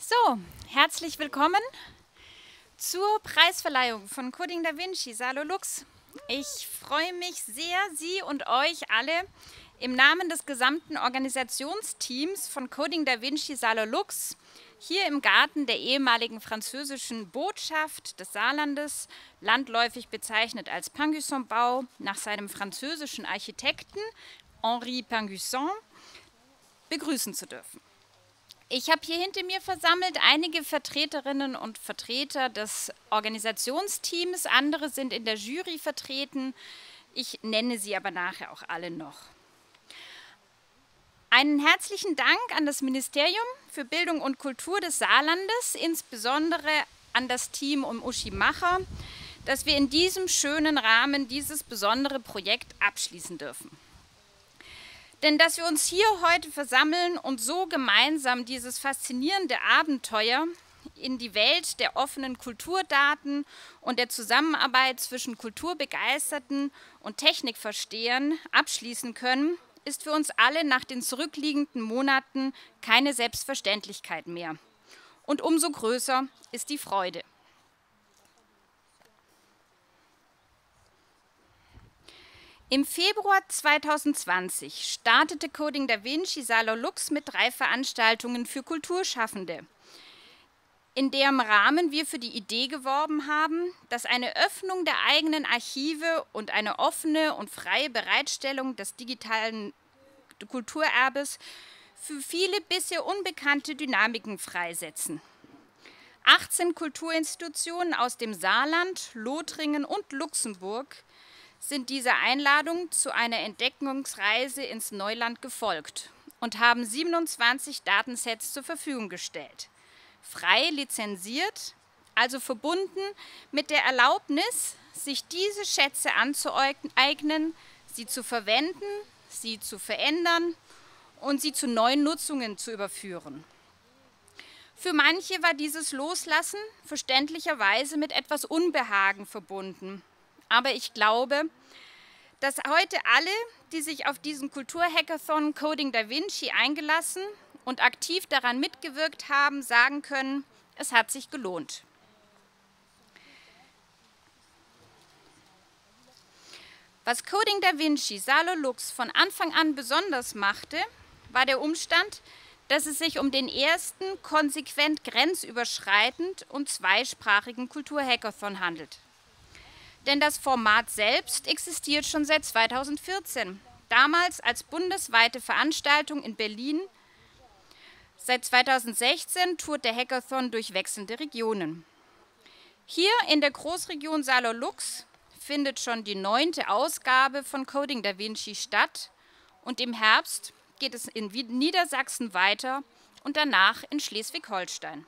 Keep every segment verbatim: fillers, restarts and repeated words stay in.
So, herzlich willkommen zur Preisverleihung von Coding Da Vinci Salo Lux. Ich freue mich sehr, Sie und euch alle im Namen des gesamten Organisationsteams von Coding Da Vinci Salo Lux hier im Garten der ehemaligen französischen Botschaft des Saarlandes, landläufig bezeichnet als Pingüisson-Bau, nach seinem französischen Architekten Henri Pingüisson, begrüßen zu dürfen. Ich habe hier hinter mir versammelt einige Vertreterinnen und Vertreter des Organisationsteams, andere sind in der Jury vertreten. Ich nenne sie aber nachher auch alle noch. Einen herzlichen Dank an das Ministerium für Bildung und Kultur des Saarlandes, insbesondere an das Team um Uschi Macher, dass wir in diesem schönen Rahmen dieses besondere Projekt abschließen dürfen. Denn dass wir uns hier heute versammeln und so gemeinsam dieses faszinierende Abenteuer in die Welt der offenen Kulturdaten und der Zusammenarbeit zwischen Kulturbegeisterten und Technikverstehern abschließen können, ist für uns alle nach den zurückliegenden Monaten keine Selbstverständlichkeit mehr. Und umso größer ist die Freude. Im Februar zweitausendzwanzig startete Coding Da Vinci Salo Lux mit drei Veranstaltungen für Kulturschaffende, in deren Rahmen wir für die Idee geworben haben, dass eine Öffnung der eigenen Archive und eine offene und freie Bereitstellung des digitalen Kulturerbes für viele bisher unbekannte Dynamiken freisetzen. achtzehn Kulturinstitutionen aus dem Saarland, Lothringen und Luxemburg sind dieser Einladung zu einer Entdeckungsreise ins Neuland gefolgt und haben siebenundzwanzig Datensets zur Verfügung gestellt. Frei lizenziert, also verbunden mit der Erlaubnis, sich diese Schätze anzueignen, sie zu verwenden, sie zu verändern und sie zu neuen Nutzungen zu überführen. Für manche war dieses Loslassen verständlicherweise mit etwas Unbehagen verbunden. Aber ich glaube, dass heute alle, die sich auf diesen Kulturhackathon Coding Da Vinci eingelassen und aktiv daran mitgewirkt haben, sagen können, es hat sich gelohnt. Was Coding Da Vinci Salo Lux von Anfang an besonders machte, war der Umstand, dass es sich um den ersten konsequent grenzüberschreitend und zweisprachigen Kulturhackathon handelt. Denn das Format selbst existiert schon seit zweitausendvierzehn, damals als bundesweite Veranstaltung in Berlin. Seit zweitausendsechzehn tourt der Hackathon durch wechselnde Regionen. Hier in der Großregion Salo Lux findet schon die neunte Ausgabe von Coding Da Vinci statt und im Herbst geht es in Niedersachsen weiter und danach in Schleswig-Holstein.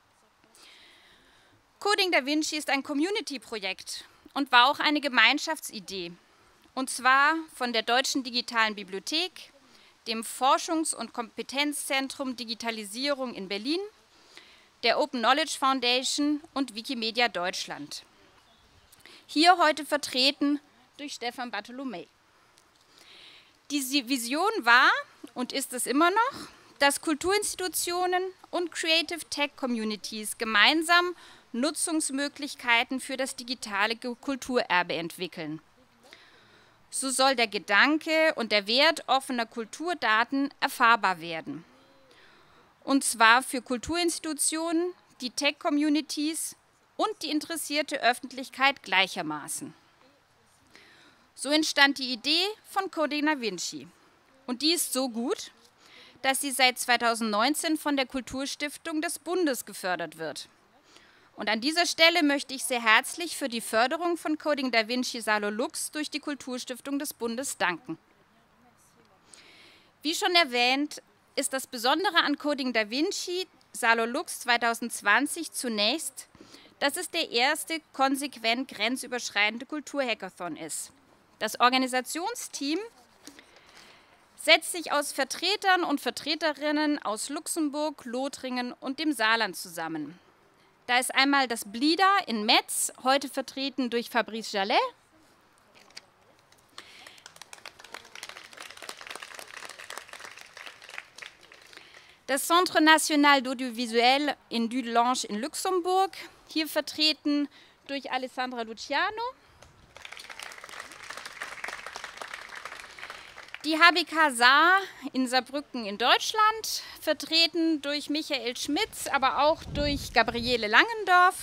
Coding Da Vinci ist ein Community-Projekt und war auch eine Gemeinschaftsidee, und zwar von der Deutschen Digitalen Bibliothek, dem Forschungs- und Kompetenzzentrum Digitalisierung in Berlin, der Open Knowledge Foundation und Wikimedia Deutschland. Hier heute vertreten durch Stefan Bartholomä. Die Vision war und ist es immer noch, dass Kulturinstitutionen und Creative Tech Communities gemeinsam Nutzungsmöglichkeiten für das digitale Kulturerbe entwickeln. So soll der Gedanke und der Wert offener Kulturdaten erfahrbar werden. Und zwar für Kulturinstitutionen, die Tech-Communities und die interessierte Öffentlichkeit gleichermaßen. So entstand die Idee von Coding Da Vinci. Und die ist so gut, dass sie seit zweitausendneunzehn von der Kulturstiftung des Bundes gefördert wird. Und an dieser Stelle möchte ich sehr herzlich für die Förderung von Coding Da Vinci Salo Lux durch die Kulturstiftung des Bundes danken. Wie schon erwähnt, ist das Besondere an Coding Da Vinci Salo Lux zweitausendzwanzig zunächst, dass es der erste konsequent grenzüberschreitende Kulturhackathon ist. Das Organisationsteam setzt sich aus Vertretern und Vertreterinnen aus Luxemburg, Lothringen und dem Saarland zusammen. Da ist einmal das Blida in Metz, heute vertreten durch Fabrice Jallet. Das Centre National d'Audiovisuel in Dudelange in Luxemburg, hier vertreten durch Alessandra Luciano. Die H B K Saar in Saarbrücken in Deutschland, vertreten durch Michael Schmitz, aber auch durch Gabriele Langendorf.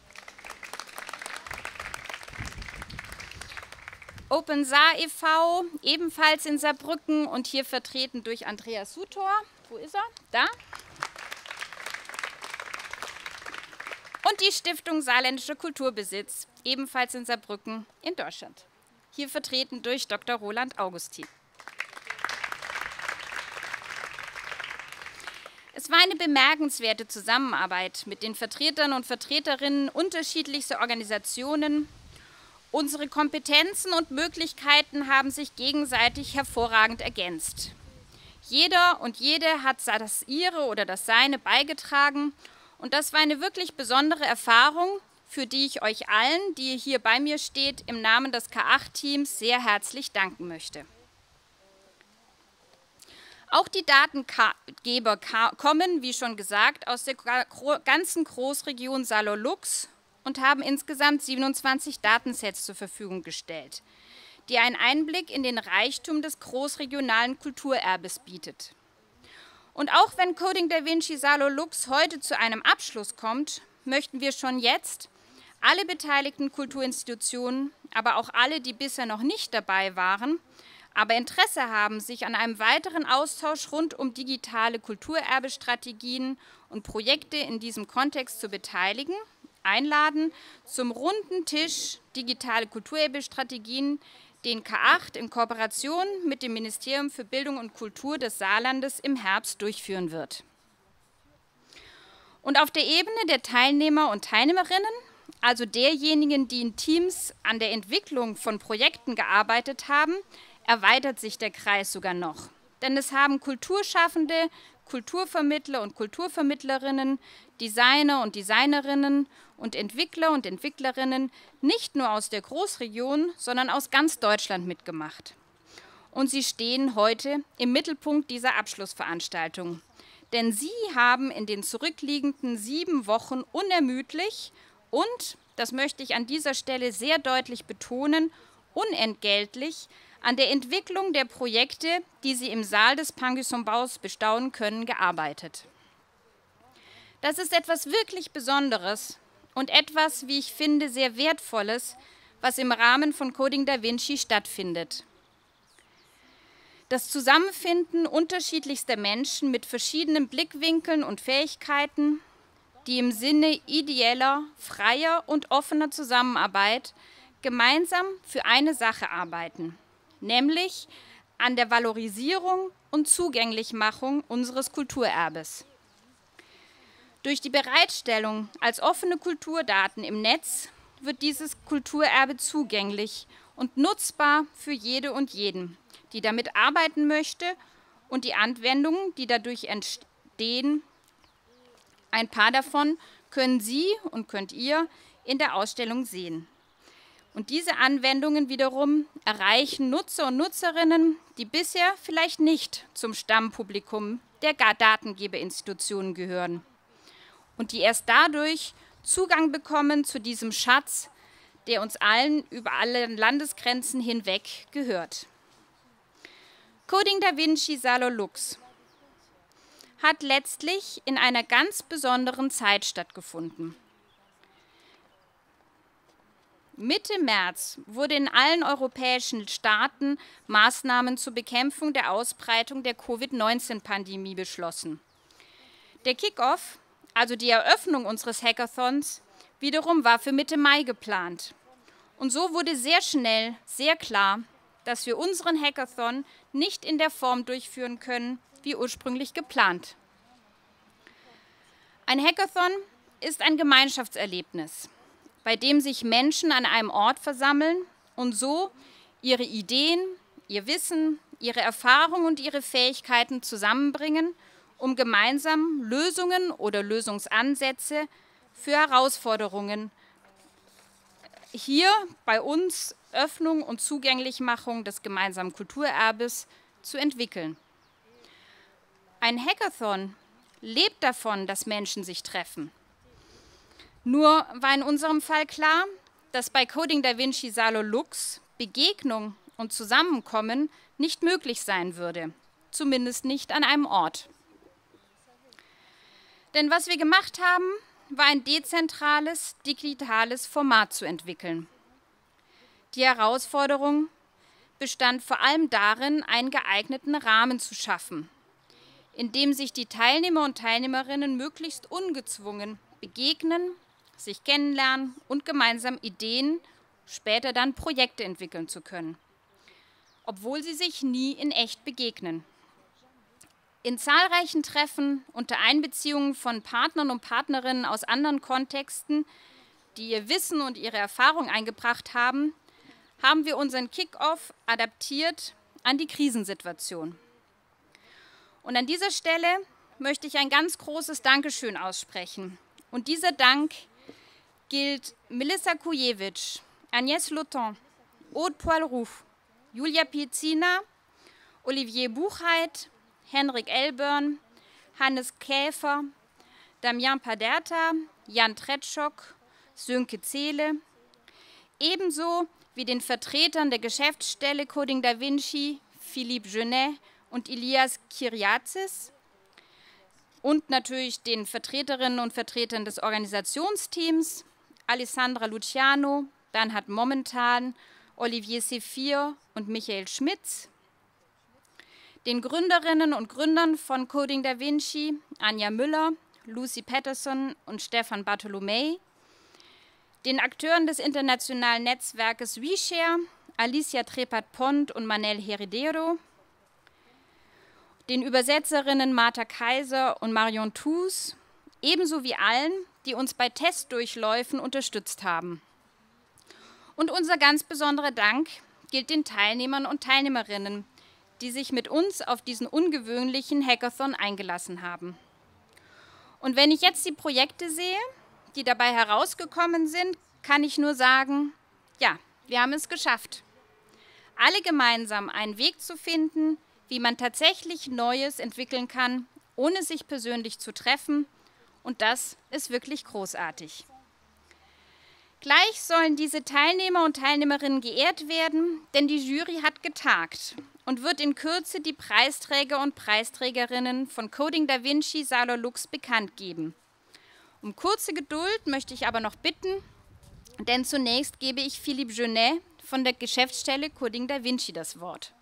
Open Saar e V, ebenfalls in Saarbrücken und hier vertreten durch Andreas Sutor. Wo ist er? Da. Und die Stiftung Saarländischer Kulturbesitz, ebenfalls in Saarbrücken in Deutschland. Hier vertreten durch Doktor Roland Augustin. Es war eine bemerkenswerte Zusammenarbeit mit den Vertretern und Vertreterinnen unterschiedlichster Organisationen. Unsere Kompetenzen und Möglichkeiten haben sich gegenseitig hervorragend ergänzt. Jeder und jede hat das ihre oder das seine beigetragen und das war eine wirklich besondere Erfahrung, für die ich euch allen, die hier bei mir steht, im Namen des K acht Teams sehr herzlich danken möchte. Auch die Datengeber kommen, wie schon gesagt, aus der ganzen Großregion Saarlor-Lux und haben insgesamt siebenundzwanzig Datensets zur Verfügung gestellt, die einen Einblick in den Reichtum des großregionalen Kulturerbes bietet. Und auch wenn Coding Da Vinci Saarlor-Lux heute zu einem Abschluss kommt, möchten wir schon jetzt alle beteiligten Kulturinstitutionen, aber auch alle, die bisher noch nicht dabei waren, aber Interesse haben, sich an einem weiteren Austausch rund um digitale Kulturerbestrategien und Projekte in diesem Kontext zu beteiligen, einladen zum runden Tisch digitale Kulturerbestrategien, den K acht in Kooperation mit dem Ministerium für Bildung und Kultur des Saarlandes im Herbst durchführen wird. Und auf der Ebene der Teilnehmer und Teilnehmerinnen, also derjenigen, die in Teams an der Entwicklung von Projekten gearbeitet haben, erweitert sich der Kreis sogar noch. Denn es haben Kulturschaffende, Kulturvermittler und Kulturvermittlerinnen, Designer und Designerinnen und Entwickler und Entwicklerinnen nicht nur aus der Großregion, sondern aus ganz Deutschland mitgemacht. Und sie stehen heute im Mittelpunkt dieser Abschlussveranstaltung. Denn sie haben in den zurückliegenden sieben Wochen unermüdlich und, das möchte ich an dieser Stelle sehr deutlich betonen, unentgeltlich an der Entwicklung der Projekte, die Sie im Saal des Pangüsson-Baus bestaunen können, gearbeitet. Das ist etwas wirklich Besonderes und etwas, wie ich finde, sehr Wertvolles, was im Rahmen von Coding Da Vinci stattfindet. Das Zusammenfinden unterschiedlichster Menschen mit verschiedenen Blickwinkeln und Fähigkeiten, die im Sinne ideeller, freier und offener Zusammenarbeit gemeinsam für eine Sache arbeiten, nämlich an der Valorisierung und Zugänglichmachung unseres Kulturerbes. Durch die Bereitstellung als offene Kulturdaten im Netz wird dieses Kulturerbe zugänglich und nutzbar für jede und jeden, die damit arbeiten möchte und die Anwendungen, die dadurch entstehen. Ein paar davon können Sie und könnt ihr in der Ausstellung sehen. Und diese Anwendungen wiederum erreichen Nutzer und Nutzerinnen, die bisher vielleicht nicht zum Stammpublikum der Datengeberinstitutionen gehören und die erst dadurch Zugang bekommen zu diesem Schatz, der uns allen über alle Landesgrenzen hinweg gehört. Coding Da Vinci Saarlor-Lux hat letztlich in einer ganz besonderen Zeit stattgefunden. Mitte März wurde in allen europäischen Staaten Maßnahmen zur Bekämpfung der Ausbreitung der Covid neunzehn Pandemie beschlossen. Der Kick-off, also die Eröffnung unseres Hackathons, wiederum war für Mitte Mai geplant. Und so wurde sehr schnell sehr klar, dass wir unseren Hackathon nicht in der Form durchführen können, wie ursprünglich geplant. Ein Hackathon ist ein Gemeinschaftserlebnis, bei dem sich Menschen an einem Ort versammeln und so ihre Ideen, ihr Wissen, ihre Erfahrungen und ihre Fähigkeiten zusammenbringen, um gemeinsam Lösungen oder Lösungsansätze für Herausforderungen hier bei uns Öffnung und Zugänglichmachung des gemeinsamen Kulturerbes zu entwickeln. Ein Hackathon lebt davon, dass Menschen sich treffen. Nur war in unserem Fall klar, dass bei Coding Da Vinci Salo Lux Begegnung und Zusammenkommen nicht möglich sein würde, zumindest nicht an einem Ort. Denn was wir gemacht haben, war ein dezentrales, digitales Format zu entwickeln. Die Herausforderung bestand vor allem darin, einen geeigneten Rahmen zu schaffen, in dem sich die Teilnehmer und Teilnehmerinnen möglichst ungezwungen begegnen, sich kennenlernen und gemeinsam Ideen, später dann Projekte entwickeln zu können, obwohl sie sich nie in echt begegnen. In zahlreichen Treffen unter Einbeziehung von Partnern und Partnerinnen aus anderen Kontexten, die ihr Wissen und ihre Erfahrung eingebracht haben, haben wir unseren Kick-Off adaptiert an die Krisensituation. Und an dieser Stelle möchte ich ein ganz großes Dankeschön aussprechen. Und dieser Dank gilt Melissa Kujewitsch, Agnès Lauton, Aude Poilrouf, Julia Piezina, Olivier Buchheit, Henrik Elbern, Hannes Käfer, Damien Paderta, Jan Tretschok, Sönke Zehle, ebenso wie den Vertretern der Geschäftsstelle Coding Da Vinci, Philippe Genet und Ilias Kyriazis und natürlich den Vertreterinnen und Vertretern des Organisationsteams, Alessandra Luciano, Bernhard Momentan, Olivier Sephir und Michael Schmitz, den Gründerinnen und Gründern von Coding Da Vinci, Anja Müller, Lucy Patterson und Stefan Bartolomei, den Akteuren des internationalen Netzwerkes WeShare, Alicia Trepat-Pont und Manel Heredero, den Übersetzerinnen Martha Kaiser und Marion Thus, ebenso wie allen, die uns bei Testdurchläufen unterstützt haben. Und unser ganz besonderer Dank gilt den Teilnehmern und Teilnehmerinnen, die sich mit uns auf diesen ungewöhnlichen Hackathon eingelassen haben. Und wenn ich jetzt die Projekte sehe, die dabei herausgekommen sind, kann ich nur sagen, ja, wir haben es geschafft. Alle gemeinsam einen Weg zu finden, wie man tatsächlich Neues entwickeln kann, ohne sich persönlich zu treffen. Und das ist wirklich großartig. Gleich sollen diese Teilnehmer und Teilnehmerinnen geehrt werden, denn die Jury hat getagt und wird in Kürze die Preisträger und Preisträgerinnen von Coding Da Vinci Salo Lux bekannt geben. Um kurze Geduld möchte ich aber noch bitten, denn zunächst gebe ich Philippe Genet von der Geschäftsstelle Coding Da Vinci das Wort.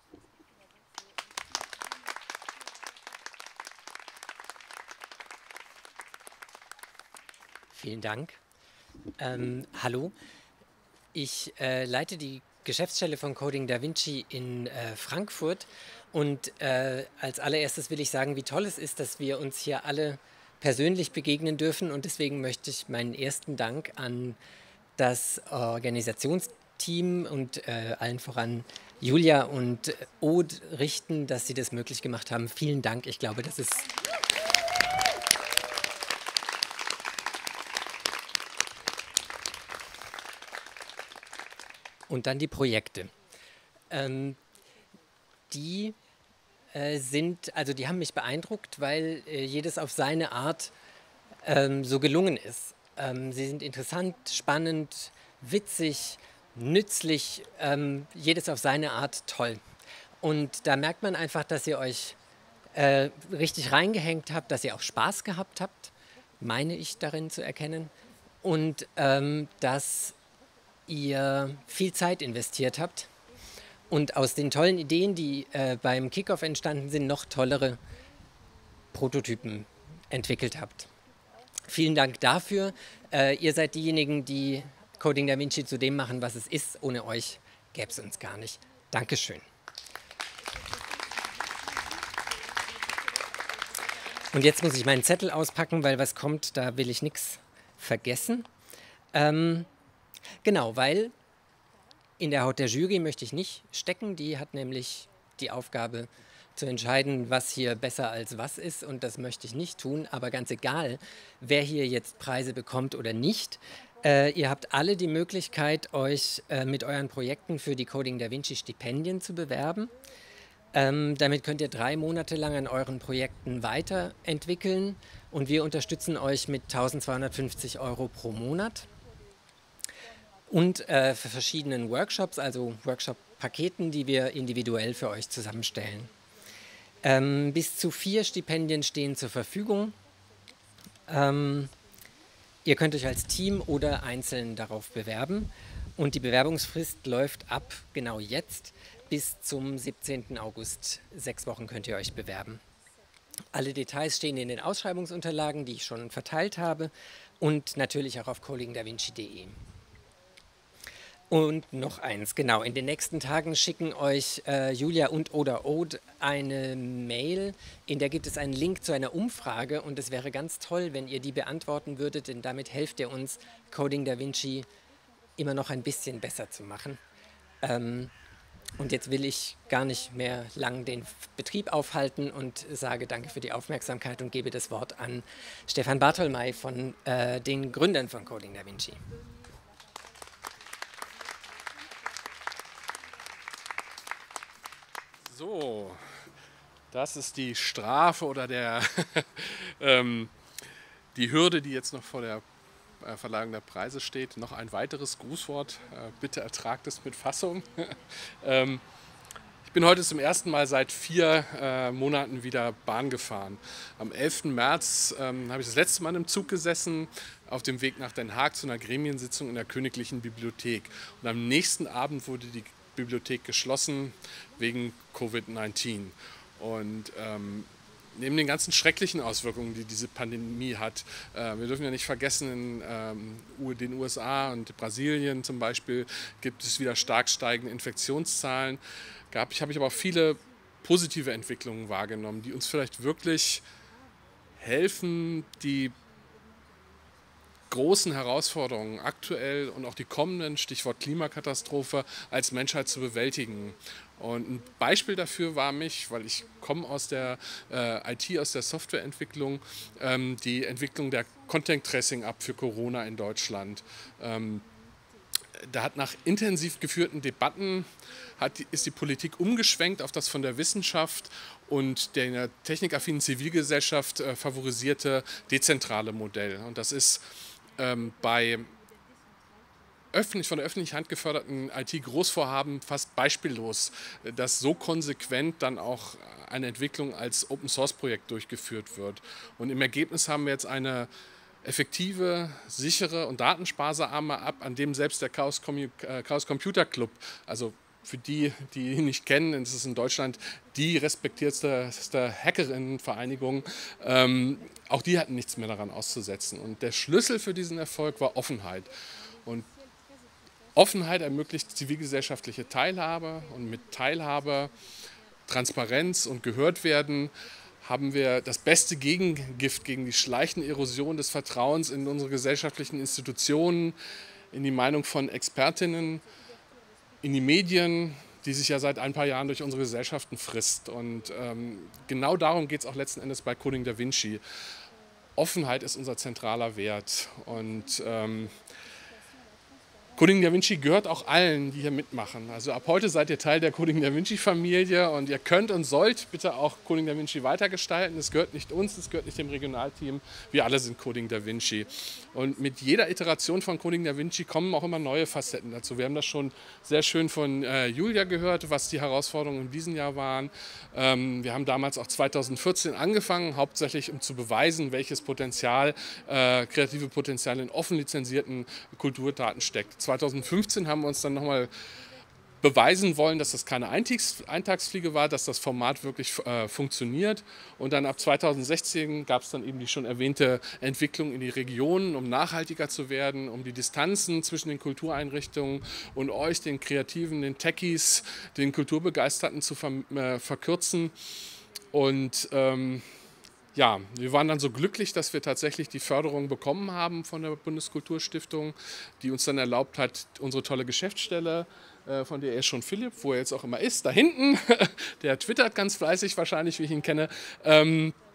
Vielen Dank. Ähm, hallo, ich äh, leite die Geschäftsstelle von Coding Da Vinci in äh, Frankfurt und äh, als allererstes will ich sagen, wie toll es ist, dass wir uns hier alle persönlich begegnen dürfen und deswegen möchte ich meinen ersten Dank an das Organisationsteam und äh, allen voran Julia und Aude richten, dass sie das möglich gemacht haben. Vielen Dank, ich glaube, das ist... Und dann die Projekte. Ähm, die äh, sind, also die haben mich beeindruckt, weil äh, jedes auf seine Art ähm, so gelungen ist. Ähm, sie sind interessant, spannend, witzig, nützlich, ähm, jedes auf seine Art toll. Und da merkt man einfach, dass ihr euch äh, richtig reingehängt habt, dass ihr auch Spaß gehabt habt, meine ich darin zu erkennen. Und ähm, dass ihr viel Zeit investiert habt und aus den tollen Ideen, die äh, beim Kickoff entstanden sind, noch tollere Prototypen entwickelt habt. Vielen Dank dafür. Äh, ihr seid diejenigen, die Coding Da Vinci zu dem machen, was es ist. Ohne euch gäbe es uns gar nicht. Dankeschön. Und jetzt muss ich meinen Zettel auspacken, weil was kommt, da will ich nichts vergessen. Ähm, Genau, weil in der Haut der Jury möchte ich nicht stecken. Die hat nämlich die Aufgabe zu entscheiden, was hier besser als was ist. Und das möchte ich nicht tun. Aber ganz egal, wer hier jetzt Preise bekommt oder nicht. Äh, ihr habt alle die Möglichkeit, euch äh, mit euren Projekten für die Coding Da Vinci Stipendien zu bewerben. Ähm, damit könnt ihr drei Monate lang an euren Projekten weiterentwickeln und wir unterstützen euch mit eintausendzweihundertfünfzig Euro pro Monat und äh, für verschiedenen Workshops, also Workshop-Paketen, die wir individuell für euch zusammenstellen. Ähm, bis zu vier Stipendien stehen zur Verfügung. Ähm, ihr könnt euch als Team oder einzeln darauf bewerben und die Bewerbungsfrist läuft ab genau jetzt bis zum siebzehnten August. Sechs Wochen könnt ihr euch bewerben. Alle Details stehen in den Ausschreibungsunterlagen, die ich schon verteilt habe und natürlich auch auf coding da vinci punkt de. Und noch eins, genau, in den nächsten Tagen schicken euch äh, Julia und oder Ode eine Mail, in der gibt es einen Link zu einer Umfrage und es wäre ganz toll, wenn ihr die beantworten würdet, denn damit helft ihr uns, Coding Da Vinci immer noch ein bisschen besser zu machen. Ähm, und jetzt will ich gar nicht mehr lang den Betrieb aufhalten und sage danke für die Aufmerksamkeit und gebe das Wort an Stefan Bartolmei von äh, den Gründern von Coding Da Vinci. So, das ist die Strafe oder der, ähm, die Hürde, die jetzt noch vor der äh, Verleihung der Preise steht. Noch ein weiteres Grußwort, äh, bitte ertragt es mit Fassung. ähm, ich bin heute zum ersten Mal seit vier äh, Monaten wieder Bahn gefahren. Am elften März ähm, habe ich das letzte Mal im Zug gesessen, auf dem Weg nach Den Haag zu einer Gremiensitzung in der Königlichen Bibliothek. Und am nächsten Abend wurde die Bibliothek geschlossen wegen Covid neunzehn. Und ähm, neben den ganzen schrecklichen Auswirkungen, die diese Pandemie hat, äh, wir dürfen ja nicht vergessen, in ähm, den U S A und Brasilien zum Beispiel gibt es wieder stark steigende Infektionszahlen. Gab, ich habe aber auch viele positive Entwicklungen wahrgenommen, die uns vielleicht wirklich helfen, die großen Herausforderungen aktuell und auch die kommenden, Stichwort Klimakatastrophe, als Menschheit zu bewältigen. Und ein Beispiel dafür war mich, weil ich komme aus der äh, I T, aus der Softwareentwicklung, ähm, die Entwicklung der Content Tracing App für Corona in Deutschland. Ähm, da hat nach intensiv geführten Debatten hat, ist die Politik umgeschwenkt auf das von der Wissenschaft und der technikaffinen Zivilgesellschaft äh, favorisierte dezentrale Modell. Und das ist ähm, bei öffentlich, von der öffentlichen Hand geförderten I T-Großvorhaben fast beispiellos, dass so konsequent dann auch eine Entwicklung als Open-Source-Projekt durchgeführt wird. Und im Ergebnis haben wir jetzt eine effektive, sichere und datensparsame App, an dem selbst der Chaos, Chaos Computer Club, also für die, die ihn nicht kennen, es ist in Deutschland die respektierteste Hackerinnenvereinigung, ähm, auch die hatten nichts mehr daran auszusetzen. Und der Schlüssel für diesen Erfolg war Offenheit. Und Offenheit ermöglicht zivilgesellschaftliche Teilhabe und mit Teilhabe, Transparenz und Gehörtwerden haben wir das beste Gegengift gegen die schleichende Erosion des Vertrauens in unsere gesellschaftlichen Institutionen, in die Meinung von Expertinnen, in die Medien, die sich ja seit ein paar Jahren durch unsere Gesellschaften frisst. Und ähm, genau darum geht es auch letzten Endes bei Coding Da Vinci. Offenheit ist unser zentraler Wert. Und ähm, Coding Da Vinci gehört auch allen, die hier mitmachen. Also ab heute seid ihr Teil der Coding Da Vinci Familie und ihr könnt und sollt bitte auch Coding Da Vinci weitergestalten. Es gehört nicht uns, es gehört nicht dem Regionalteam. Wir alle sind Coding Da Vinci. Und mit jeder Iteration von Coding Da Vinci kommen auch immer neue Facetten dazu. Wir haben das schon sehr schön von äh, Julia gehört, was die Herausforderungen in diesem Jahr waren. Ähm, wir haben damals auch zweitausendvierzehn angefangen, hauptsächlich um zu beweisen, welches Potenzial, äh, kreative Potenzial in offen lizenzierten Kulturdaten steckt. zweitausendfünfzehn haben wir uns dann nochmal beweisen wollen, dass das keine Eintags Eintagsfliege war, dass das Format wirklich äh, funktioniert. Und dann ab zweitausendsechzehn gab es dann eben die schon erwähnte Entwicklung in die Regionen, um nachhaltiger zu werden, um die Distanzen zwischen den Kultureinrichtungen und euch, den Kreativen, den Techies, den Kulturbegeisterten zu ver äh, verkürzen. Und ähm, ja, wir waren dann so glücklich, dass wir tatsächlich die Förderung bekommen haben von der Bundeskulturstiftung, die uns dann erlaubt hat, unsere tolle Geschäftsstelle, äh, von der er schon Philipp, wo er jetzt auch immer ist, da hinten, der twittert ganz fleißig wahrscheinlich, wie ich ihn kenne, ähm,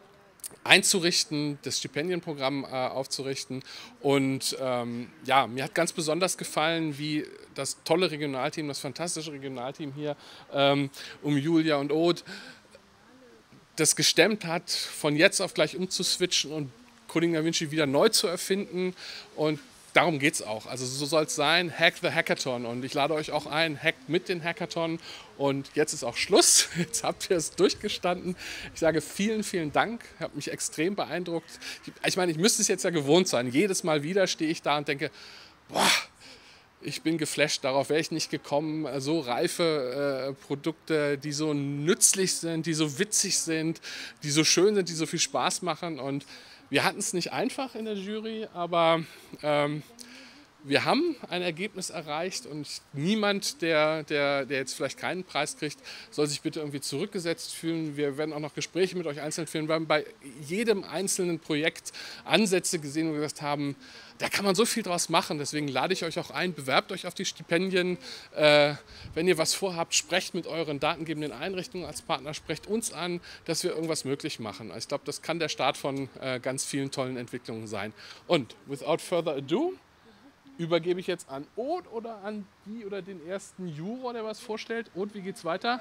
einzurichten, das Stipendienprogramm äh, aufzurichten. Und ähm, ja, mir hat ganz besonders gefallen, wie das tolle Regionalteam, das fantastische Regionalteam hier ähm, um Julia und Aude das gestemmt hat, von jetzt auf gleich umzuswitchen und Coding Da Vinci wieder neu zu erfinden. Und darum geht es auch. Also so soll es sein, Hack the Hackathon. Und ich lade euch auch ein, hackt mit den Hackathon. Und jetzt ist auch Schluss. Jetzt habt ihr es durchgestanden. Ich sage vielen, vielen Dank. Hat mich extrem beeindruckt. Ich meine, ich müsste es jetzt ja gewohnt sein. Jedes Mal wieder stehe ich da und denke, boah, ich bin geflasht, darauf wäre ich nicht gekommen. So reife äh, Produkte, die so nützlich sind, die so witzig sind, die so schön sind, die so viel Spaß machen. Und wir hatten es nicht einfach in der Jury, aber ähm, wir haben ein Ergebnis erreicht und niemand, der, der, der jetzt vielleicht keinen Preis kriegt, soll sich bitte irgendwie zurückgesetzt fühlen. Wir werden auch noch Gespräche mit euch einzeln führen. Wir haben bei jedem einzelnen Projekt Ansätze gesehen, wo wir gesagt haben, da kann man so viel draus machen. Deswegen lade ich euch auch ein, bewerbt euch auf die Stipendien. Äh, wenn ihr was vorhabt, sprecht mit euren datengebenden Einrichtungen als Partner, sprecht uns an, dass wir irgendwas möglich machen. Also ich glaube, das kann der Start von äh, ganz vielen tollen Entwicklungen sein. Und without further ado, übergebe ich jetzt an Aude oder an die oder den ersten Juror, der was vorstellt. Aude, wie geht's weiter?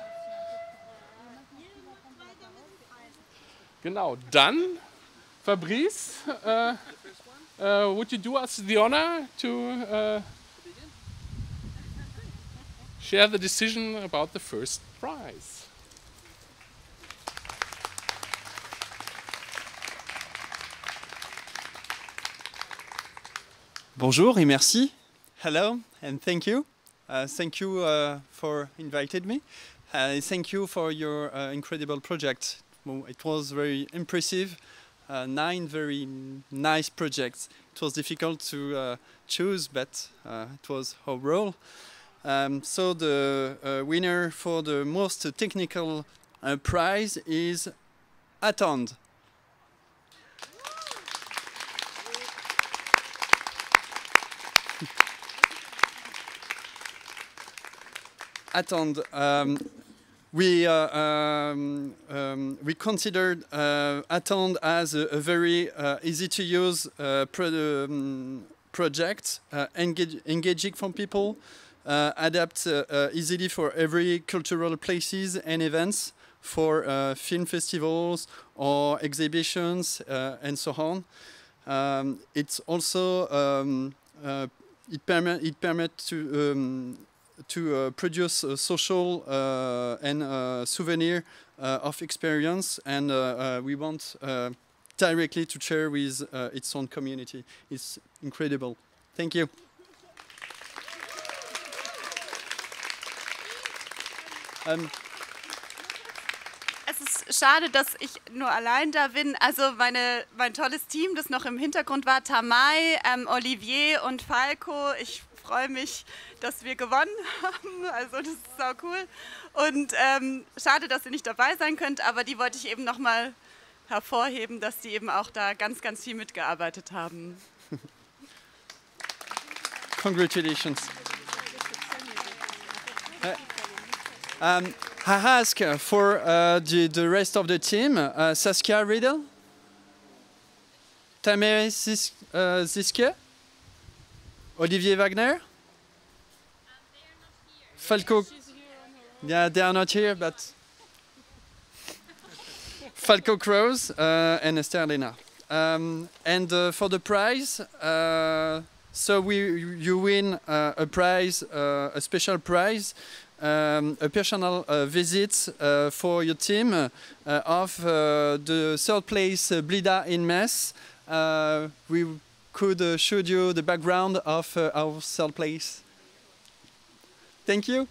Genau, dann Fabrice, uh, uh, would you do us the honor to uh, share the decision about the first prize? Bonjour et merci. Hello and thank you. Uh, thank you uh, for inviting me. Uh, thank you for your uh, incredible project. It was very impressive. Uh, nine very nice projects. It was difficult to uh, choose, but uh, it was overall. Um, so the uh, winner for the most technical uh, prize is Attend. Attend. Um, we uh, um, um, we considered uh, Attend as a, a very uh, easy to use uh, pro um, project, uh, engage, engaging for people, uh, adapt uh, uh, easily for every cultural places and events, for uh, film festivals or exhibitions uh, and so on. Um, it's also um, uh, it permit it permit to um, to uh, produce a social uh, and uh, souvenir uh, of experience, and uh, uh, we want uh, directly to share with uh, its own community. It's incredible. Thank you. Um, Es ist schade, dass ich nur allein da bin. Also meine, mein tolles Team, das noch im Hintergrund war, Tamay, ähm, Olivier und Falco. Ich freue mich, dass wir gewonnen haben. Also das ist sau cool. Und ähm, schade, dass ihr nicht dabei sein könnt, aber die wollte ich eben noch mal hervorheben, dass die eben auch da ganz, ganz viel mitgearbeitet haben. Congratulations. Uh, um, I ask for uh, the, the rest of the team, uh, Saskia Riedel, Tamay Zis, uh, Ziske, Olivier Wagner, Falco. Yeah, they are not here, but Falco Crows uh, and Esther Lena. Um, and uh, for the prize, uh, so we you win uh, a prize, uh, a special prize. Um, a personal uh, visit uh, for your team uh, of uh, the third place uh, Blida in Metz. Uh, we could uh, show you the background of uh, our third place. Thank you.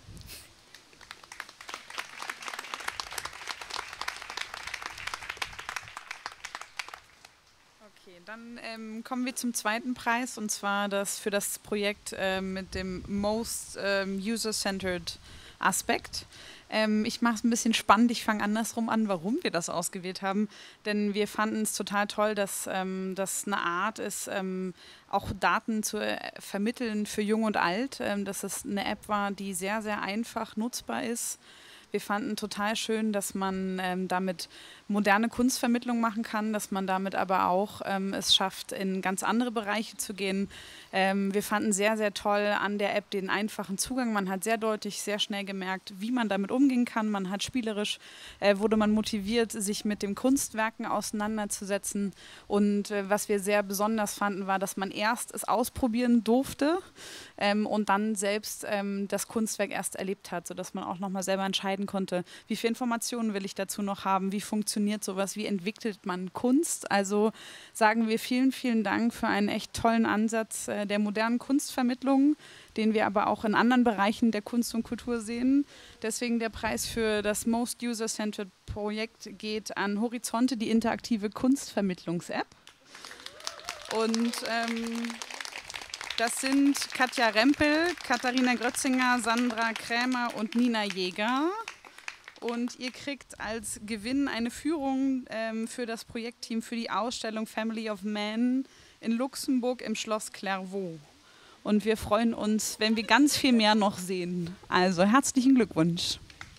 Okay, dann ähm, kommen wir zum zweiten Preis, und zwar das für das Projekt äh, mit dem Most ähm, User-Centered Aspekt. Ähm, ich mache es ein bisschen spannend, ich fange andersrum an, warum wir das ausgewählt haben, denn wir fanden es total toll, dass ähm, das eine Art ist, ähm, auch Daten zu äh, vermitteln für Jung und Alt, ähm, dass es eine App war, die sehr, sehr einfach nutzbar ist Wir fanden total schön, dass man ähm, damit moderne Kunstvermittlung machen kann, dass man damit aber auch ähm, es schafft, in ganz andere Bereiche zu gehen. Ähm, wir fanden sehr, sehr toll an der App den einfachen Zugang. Man hat sehr deutlich, sehr schnell gemerkt, wie man damit umgehen kann. Man hat spielerisch, äh, wurde man motiviert, sich mit den Kunstwerken auseinanderzusetzen. Und äh, was wir sehr besonders fanden, war, dass man erst es ausprobieren durfte ähm, und dann selbst ähm, das Kunstwerk erst erlebt hat, sodass man auch nochmal selber entscheiden konnte, wie viele Informationen will ich dazu noch haben, wie funktioniert sowas, wie entwickelt man Kunst. Also sagen wir vielen, vielen Dank für einen echt tollen Ansatz äh, der modernen Kunstvermittlung, den wir aber auch in anderen Bereichen der Kunst und Kultur sehen. Deswegen der Preis für das Most User-Centered Projekt geht an Horizonte, die interaktive Kunstvermittlungs-App. Und ähm, das sind Katja Rempel, Katharina Grötzinger, Sandra Krämer und Nina Jäger. Und ihr kriegt als Gewinn eine Führung ähm, für das Projektteam für die Ausstellung Family of Man in Luxemburg im Schloss Clairvaux. Und wir freuen uns, wenn wir ganz viel mehr noch sehen. Also herzlichen Glückwunsch.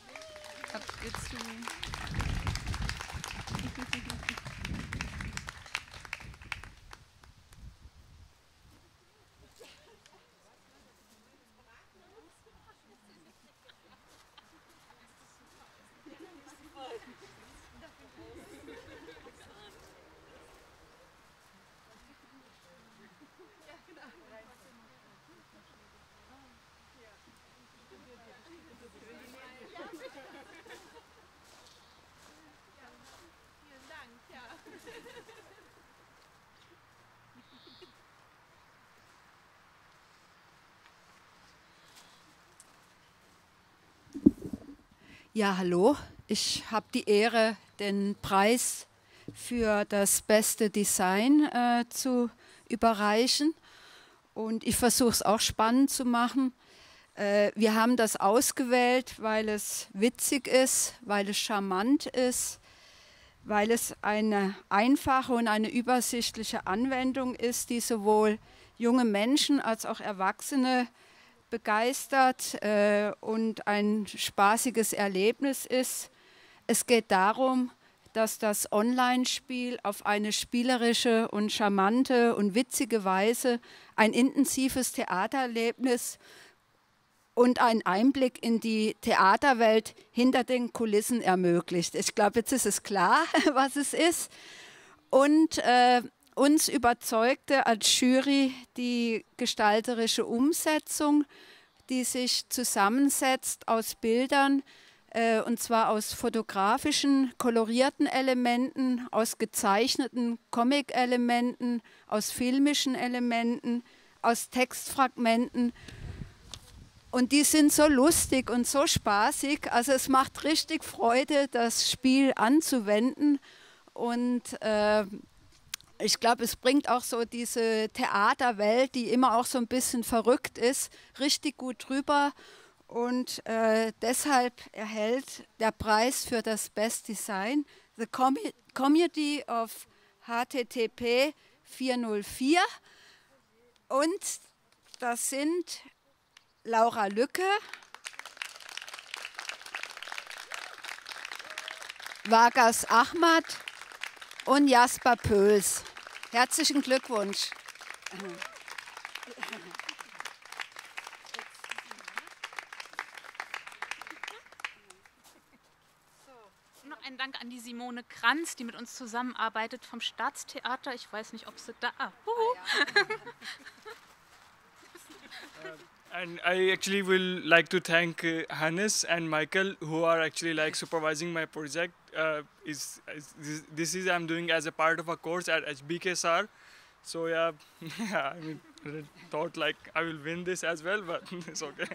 Ja, hallo. Ich habe die Ehre, den Preis für das beste Design äh, zu überreichen. Und ich versuche es auch spannend zu machen. Äh, wir haben das ausgewählt, weil es witzig ist, weil es charmant ist, weil es eine einfache und eine übersichtliche Anwendung ist, die sowohl junge Menschen als auch Erwachsene begeistert äh, und ein spaßiges Erlebnis ist. Es geht darum, dass das Online-Spiel auf eine spielerische und charmante und witzige Weise ein intensives Theatererlebnis und einen Einblick in die Theaterwelt hinter den Kulissen ermöglicht. Ich glaube, jetzt ist es klar, was es ist. Und äh, uns überzeugte als Jury die gestalterische Umsetzung, die sich zusammensetzt aus Bildern, äh, und zwar aus fotografischen, kolorierten Elementen, aus gezeichneten Comic-Elementen, aus filmischen Elementen, aus Textfragmenten. Und die sind so lustig und so spaßig, also es macht richtig Freude, das Spiel anzuwenden. Und äh, ich glaube, es bringt auch so diese Theaterwelt, die immer auch so ein bisschen verrückt ist, richtig gut rüber. Und äh, deshalb erhält der Preis für das Best Design The Com Community of H T T P vierhundertvier. Und das sind Laura Lücke, Vargas Ahmad und Jasper Pöls. Herzlichen Glückwunsch. Noch ein Dank an die Simone Kranz, die mit uns zusammenarbeitet vom Staatstheater. Ich weiß nicht, ob sie da... Ah, And I actually will like to thank uh, Hannes and Michael, who are actually like supervising my project. Uh, is, is this, this is I'm doing as a part of a course at H B K S R. So yeah, yeah, I mean, I thought like I will win this as well, but it's okay.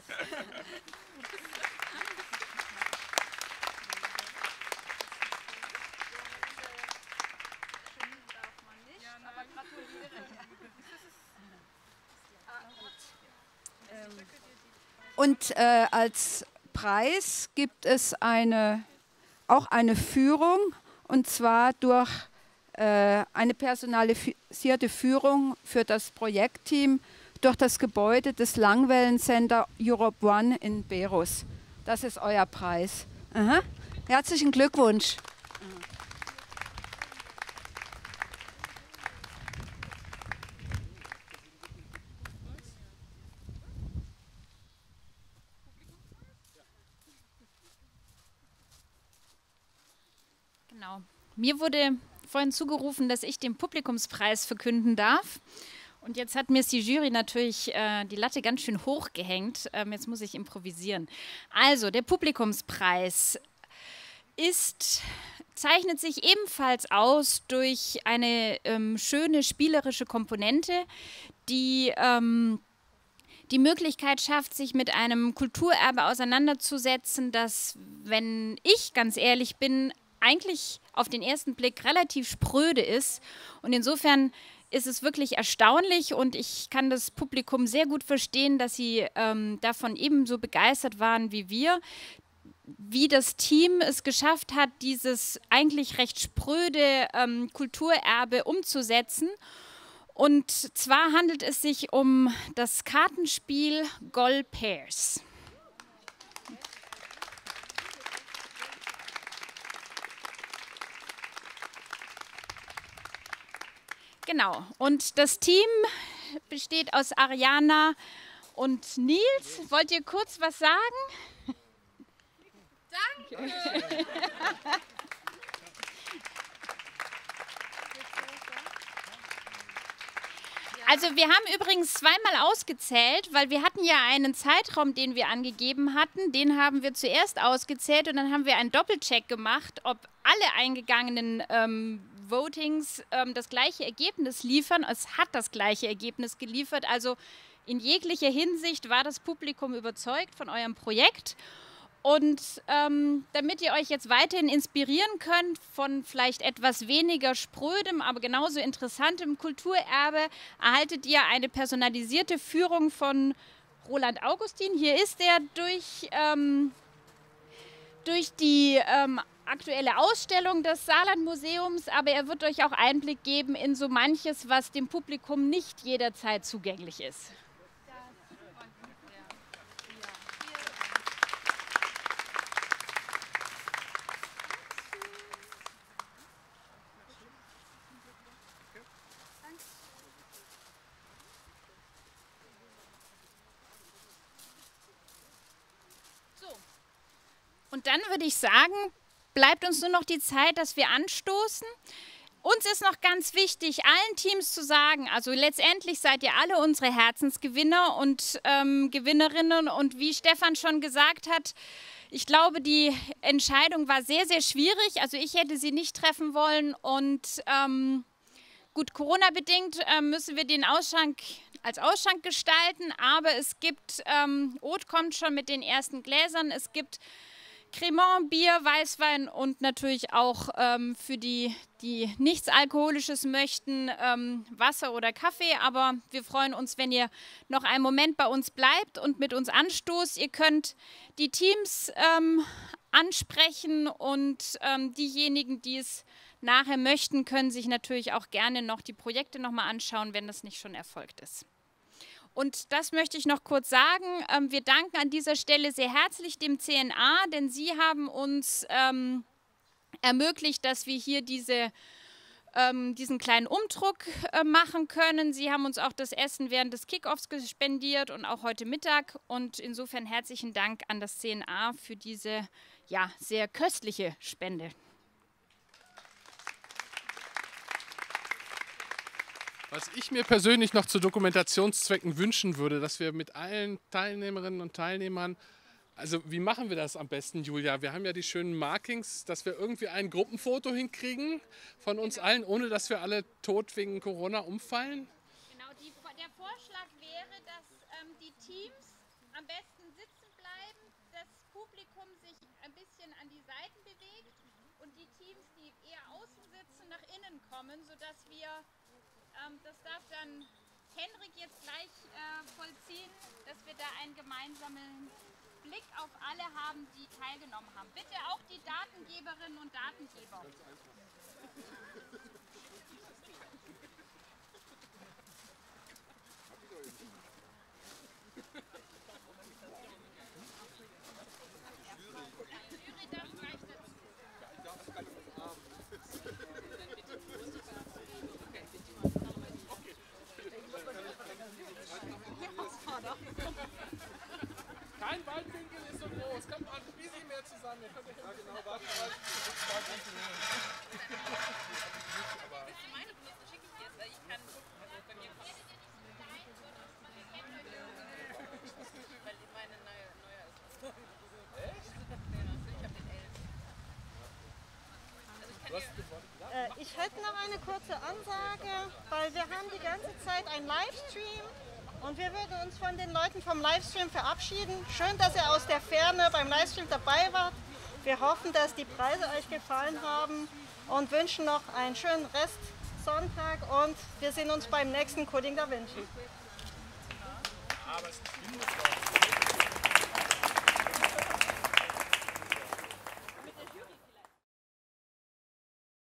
Und äh, als Preis gibt es eine, auch eine Führung, und zwar durch äh, eine personalisierte Führung für das Projektteam durch das Gebäude des Langwellencenter Europe One in Berus. Das ist euer Preis. Aha. Herzlichen Glückwunsch. Genau. Mir wurde vorhin zugerufen, dass ich den Publikumspreis verkünden darf. Und jetzt hat mir die Jury natürlich äh, die Latte ganz schön hoch gehängt. Ähm, jetzt muss ich improvisieren. Also, der Publikumspreis ist, zeichnet sich ebenfalls aus durch eine ähm, schöne spielerische Komponente, die ähm, die Möglichkeit schafft, sich mit einem Kulturerbe auseinanderzusetzen, das, wenn ich ganz ehrlich bin, eigentlich auf den ersten Blick relativ spröde ist. Und insofern ist es wirklich erstaunlich und ich kann das Publikum sehr gut verstehen, dass sie ähm, davon ebenso begeistert waren wie wir, wie das Team es geschafft hat, dieses eigentlich recht spröde ähm, Kulturerbe umzusetzen. Und zwar handelt es sich um das Kartenspiel Gol Pairs. Genau, und das Team besteht aus Ariana und Nils. Wollt ihr kurz was sagen? Danke! Also wir haben übrigens zweimal ausgezählt, weil wir hatten ja einen Zeitraum, den wir angegeben hatten. Den haben wir zuerst ausgezählt und dann haben wir einen Doppelcheck gemacht, ob alle eingegangenen ähm, Votings ähm, das gleiche Ergebnis liefern. Es hat das gleiche Ergebnis geliefert. Also in jeglicher Hinsicht war das Publikum überzeugt von eurem Projekt. Und ähm, damit ihr euch jetzt weiterhin inspirieren könnt von vielleicht etwas weniger sprödem, aber genauso interessantem Kulturerbe, erhaltet ihr eine personalisierte Führung von Roland Augustin. Hier ist er durch, ähm, durch die ähm, aktuelle Ausstellung des Saarlandmuseums, aber er wird euch auch Einblick geben in so manches, was dem Publikum nicht jederzeit zugänglich ist. Und dann würde ich sagen, bleibt uns nur noch die Zeit, dass wir anstoßen. Uns ist noch ganz wichtig, allen Teams zu sagen, also letztendlich seid ihr alle unsere Herzensgewinner und ähm, Gewinnerinnen. Und wie Stefan schon gesagt hat, ich glaube, die Entscheidung war sehr, sehr schwierig. Also ich hätte sie nicht treffen wollen. Und ähm, gut, Corona-bedingt äh, müssen wir den Ausschank als Ausschank gestalten. Aber es gibt, ähm, Oth kommt schon mit den ersten Gläsern, es gibt Cremant, Bier, Weißwein und natürlich auch ähm, für die, die nichts Alkoholisches möchten, ähm, Wasser oder Kaffee. Aber wir freuen uns, wenn ihr noch einen Moment bei uns bleibt und mit uns anstoßt. Ihr könnt die Teams ähm, ansprechen und ähm, diejenigen, die es nachher möchten, können sich natürlich auch gerne noch die Projekte nochmal anschauen, wenn das nicht schon erfolgt ist. Und das möchte ich noch kurz sagen. Ähm, wir danken an dieser Stelle sehr herzlich dem C N A, denn Sie haben uns ähm, ermöglicht, dass wir hier diese, ähm, diesen kleinen Umdruck äh, machen können. Sie haben uns auch das Essen während des Kickoffs gespendiert und auch heute Mittag. Und insofern herzlichen Dank an das C N A für diese ja, sehr köstliche Spende. Was ich mir persönlich noch zu Dokumentationszwecken wünschen würde, dass wir mit allen Teilnehmerinnen und Teilnehmern, also wie machen wir das am besten, Julia? Wir haben ja die schönen Markings, dass wir irgendwie ein Gruppenfoto hinkriegen von uns allen, ohne dass wir alle tot wegen Corona umfallen. Genau, die, der Vorschlag wäre, dass ähm, die Teams am besten sitzen bleiben, das Publikum sich ein bisschen an die Seiten bewegt und die Teams, die eher außen sitzen, nach innen kommen, sodass wir das darf dann Henrik jetzt gleich äh, vollziehen, dass wir da einen gemeinsamen Blick auf alle haben, die teilgenommen haben. Bitte auch die Datengeberinnen und Datengeber. Die Jury darf Äh, ich hätte noch eine kurze Ansage, weil wir haben die ganze Zeit einen Livestream und wir würden uns von den Leuten vom Livestream verabschieden. Schön, dass ihr aus der Ferne beim Livestream dabei wart. Wir hoffen, dass die Preise euch gefallen haben und wünschen noch einen schönen Rest Sonntag und wir sehen uns beim nächsten Coding Da Vinci.